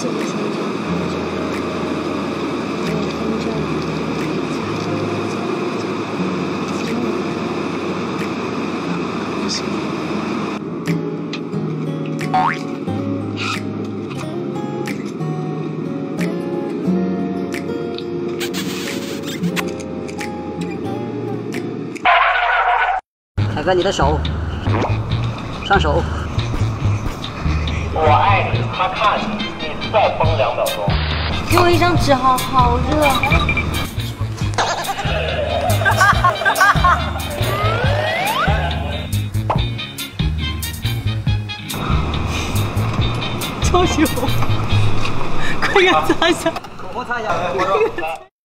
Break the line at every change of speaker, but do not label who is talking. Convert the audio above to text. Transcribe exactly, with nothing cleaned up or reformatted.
这个先生，我跟着不行。
凯哥，你的手，上手。
我爱你，他看你，你再崩两秒钟。
给我一张纸，好好热。
超级红，快给他擦一下。
口红擦一下。